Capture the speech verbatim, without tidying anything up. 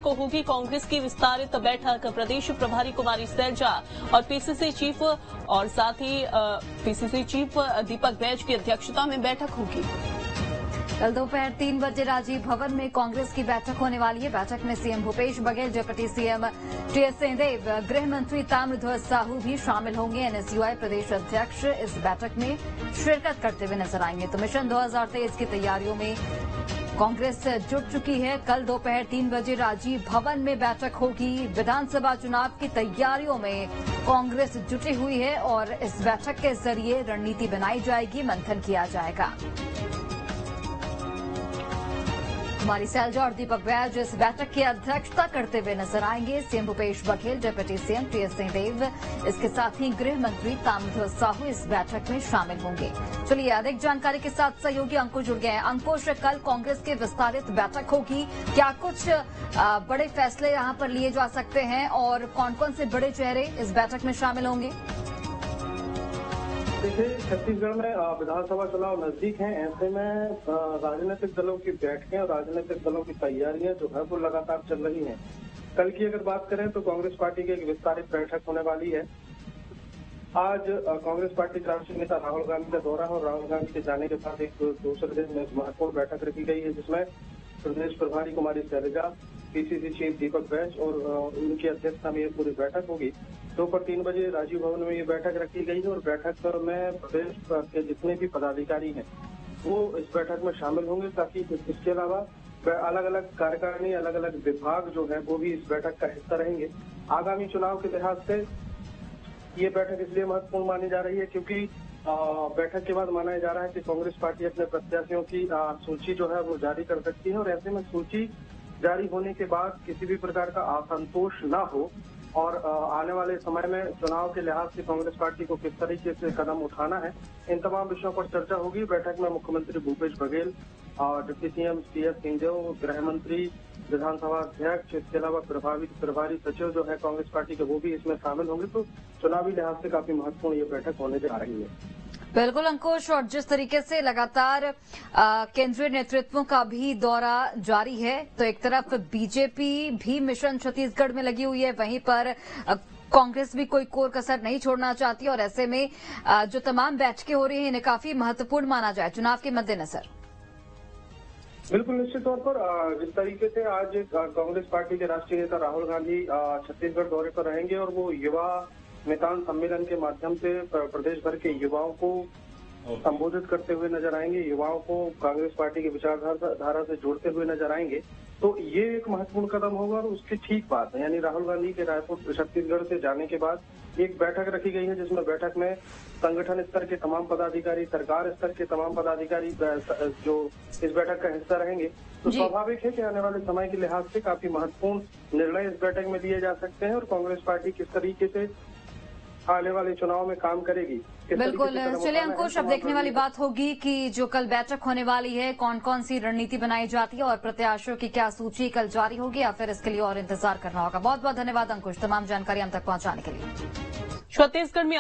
को होगी कांग्रेस की विस्तारित बैठक। प्रदेश प्रभारी कुमारी सैलजा और पीसीसी चीफ और साथ ही पीसीसी चीफ दीपक बैज की अध्यक्षता में बैठक होगी। कल दोपहर तीन बजे राजीव भवन में कांग्रेस की बैठक होने वाली है। बैठक में CM Bhupesh Baghel, deputy CM TS Singhdeo, गृह मंत्री ताम्रध्वज साहू भी शामिल होंगे। एनएसयूआई प्रदेश अध्यक्ष इस बैठक में शिरकत करते हुए नजर आएंगे। तो मिशन दो हजार तेईस की तैयारियों में कांग्रेस जुट चुकी है। कल दोपहर तीन बजे राजीव भवन में बैठक होगी। विधानसभा चुनाव की तैयारियों में कांग्रेस जुटी हुई है और इस बैठक के जरिए रणनीति बनाई जाएगी, मंथन किया जाएगा। कुमारी सैलजा और दीपक बैज इस बैठक की अध्यक्षता करते हुए नजर आएंगे। CM Bhupesh Baghel, deputy CM TS Singhdeo, इसके साथ ही गृह मंत्री ताम्रध्वज साहू इस बैठक में शामिल होंगे। चलिए अधिक जानकारी के साथ सहयोगी अंकुश जुड़ गए हैं। अंकुश, कल कांग्रेस की विस्तारित बैठक होगी, क्या कुछ आ, बड़े फैसले यहां पर लिए जा सकते हैं और कौन कौन से बड़े चेहरे इस बैठक में शामिल होंगे? देखिए, छत्तीसगढ़ में विधानसभा चुनाव नजदीक हैं। ऐसे में राजनीतिक दलों की बैठकें और राजनीतिक दलों की तैयारियां जो है वो लगातार चल रही हैं। कल की अगर बात करें तो कांग्रेस पार्टी की एक विस्तारित बैठक होने वाली है। आज कांग्रेस पार्टी के राष्ट्रीय नेता राहुल गांधी का दौरा और राहुल गांधी के जाने के बाद एक दूसरे दिन में महत्वपूर्ण बैठक रखी गई है, जिसमें प्रदेश प्रभारी कुमारी सैलजा, पीसीसी चीफ दीपक बैज और उनकी अध्यक्षता में ये पूरी बैठक होगी। दोपहर तीन बजे राजीव भवन में ये बैठक रखी गई है और बैठक में प्रदेश के जितने भी पदाधिकारी हैं वो इस बैठक में शामिल होंगे, ताकि इसके अलावा अलग अलग कार्यकारिणी, अलग अलग विभाग जो है वो भी इस बैठक का हिस्सा रहेंगे। आगामी चुनाव के लिहाज से ये बैठक इसलिए महत्वपूर्ण मानी जा रही है क्योंकि बैठक के बाद माना जा रहा है कि कांग्रेस पार्टी अपने प्रत्याशियों की सूची जो है वो जारी कर सकती है और ऐसे में सूची जारी होने के बाद किसी भी प्रकार का असंतोष न हो और आने वाले समय में चुनाव के लिहाज से कांग्रेस पार्टी को किस तरीके से कदम उठाना है, इन तमाम विषयों पर चर्चा होगी। बैठक में मुख्यमंत्री Bhupesh Baghel, deputy CM TS Singhdeo, गृह मंत्री, विधानसभा अध्यक्ष, इसके अलावा प्रभावी प्रभारी सचिव जो है कांग्रेस पार्टी के वो भी इसमें शामिल होंगे। तो चुनावी लिहाज से काफी महत्वपूर्ण ये बैठक होने जा रही है। बिल्कुल अंकुश, और जिस तरीके से लगातार केंद्रीय नेतृत्वों का भी दौरा जारी है, तो एक तरफ बीजेपी भी मिशन छत्तीसगढ़ में लगी हुई है, वहीं पर कांग्रेस भी कोई कोर कसर नहीं छोड़ना चाहती और ऐसे में जो तमाम बैठकें हो रही हैं इन्हें काफी महत्वपूर्ण माना जाए चुनाव के मद्देनजर। बिल्कुल, निश्चित तौर पर जिस तरीके से आज कांग्रेस पार्टी के राष्ट्रीय नेता राहुल गांधी छत्तीसगढ़ दौरे पर रहेंगे और वो युवा नेतान सम्मेलन के माध्यम से प्रदेश भर के युवाओं को संबोधित करते हुए नजर आएंगे, युवाओं को कांग्रेस पार्टी की विचारधारा से जोड़ते हुए नजर आएंगे। तो ये एक महत्वपूर्ण कदम होगा और उसके ठीक बाद यानी राहुल गांधी के रायपुर छत्तीसगढ़ से जाने के बाद एक बैठक रखी गई है, जिसमें बैठक में संगठन स्तर के तमाम पदाधिकारी, सरकार स्तर के तमाम पदाधिकारी जो इस बैठक का हिस्सा रहेंगे। तो स्वाभाविक है कि आने वाले समय के लिहाज से काफी महत्वपूर्ण निर्णय इस बैठक में लिए जा सकते हैं और कांग्रेस पार्टी किस तरीके से आने वाले चुनाव में काम करेगी। बिल्कुल, चलिए अंकुश, अब देखने वाली बात होगी कि जो कल बैठक होने वाली है कौन कौन सी रणनीति बनाई जाती है और प्रत्याशियों की क्या सूची कल जारी होगी या फिर इसके लिए और इंतजार करना होगा। बहुत बहुत धन्यवाद अंकुश, तमाम जानकारी हम तक पहुंचाने के लिए। छत्तीसगढ़ में